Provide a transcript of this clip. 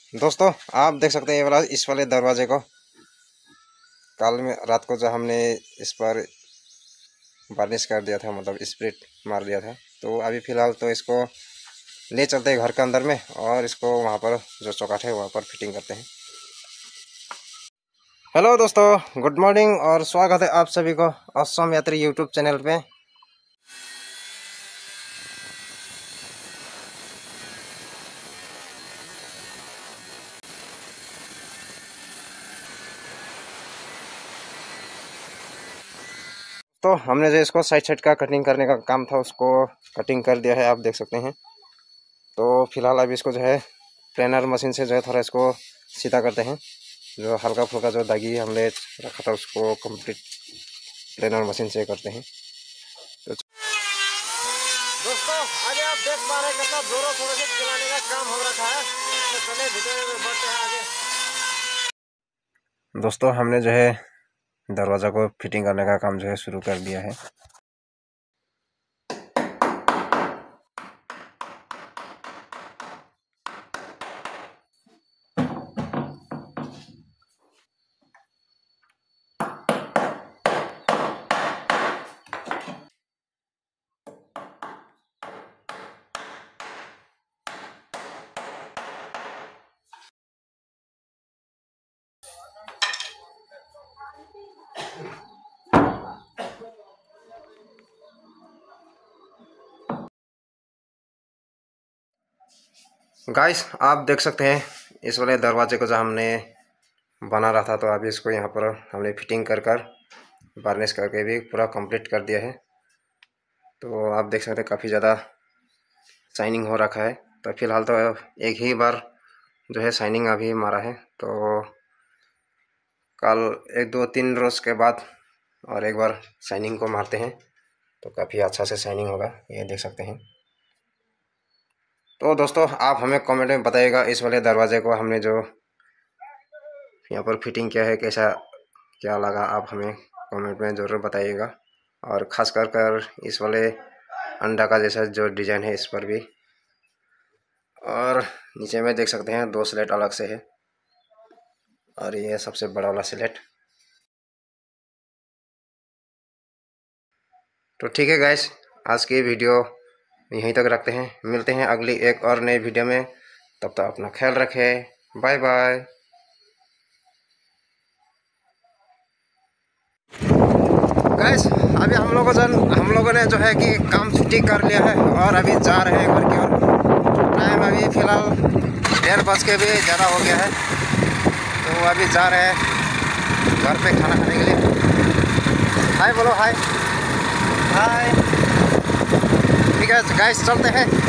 दोस्तों आप देख सकते हैं ये वाला इस वाले दरवाजे को कल में रात को जो हमने इस पर वार्निश कर दिया था, मतलब स्प्रिट मार दिया था। तो अभी फ़िलहाल तो इसको ले चलते हैं घर के अंदर में और इसको वहाँ पर जो चौकाठ है वहाँ पर फिटिंग करते हैं। हेलो दोस्तों, गुड मॉर्निंग और स्वागत है आप सभी को असम यात्री यूट्यूब चैनल पे। तो हमने जो इसको साइड का कटिंग करने का काम था उसको कटिंग कर दिया है, आप देख सकते हैं। तो फिलहाल अभी इसको जो है प्लेनर मशीन से जो है थोड़ा इसको सीधा करते हैं। जो हल्का फुल्का जो दागी हमने रखा था उसको कंप्लीट प्लेनर मशीन से करते हैं। तो दोस्तों आगे आप देख पा रहे हैं कितना जोरों शोरों से चलाने का काम हो रखा है। तो चले वीडियो में बढ़ते हैं आगे। दोस्तों हमने जो है दरवाज़ा को फिटिंग करने का काम जो है शुरू कर दिया है। गाइस आप देख सकते हैं इस वाले दरवाजे को जो हमने बना रहा था, तो अभी इसको यहाँ पर हमने फिटिंग कर वार्निश करके भी पूरा कंप्लीट कर दिया है। तो आप देख सकते हैं काफ़ी ज़्यादा शाइनिंग हो रखा है। तो फिलहाल तो एक ही बार जो है शाइनिंग अभी मारा है, तो कल 1-2-3 रोज़ के बाद और एक बार शाइनिंग को मारते हैं तो काफ़ी अच्छा से शाइनिंग होगा, ये देख सकते हैं। तो दोस्तों आप हमें कमेंट में बताइएगा इस वाले दरवाजे को हमने जो यहाँ पर फिटिंग किया है कैसा क्या लगा, आप हमें कमेंट में ज़रूर बताइएगा। और ख़ास कर इस वाले अंडा का जैसा जो डिज़ाइन है इस पर भी, और नीचे में देख सकते हैं 2 स्लेट अलग से है और ये सबसे बड़ा वाला स्लेट। तो ठीक है गाइस, आज की वीडियो यहीं तक रखते हैं, मिलते हैं अगली एक और नई वीडियो में। तब तक अपना ख्याल रखें, बाय बाय। गाइस अभी हम लोगों ने जो है कि काम छुट्टी कर लिया है और अभी जा रहे हैं घर की ओर। टाइम अभी फ़िलहाल 1:30 बज के भी ज़्यादा हो गया है, तो अभी जा रहे हैं घर पे खाना खाने के लिए। हाय बोलो, हाय हाय। ठीक है गाइस चलते हैं।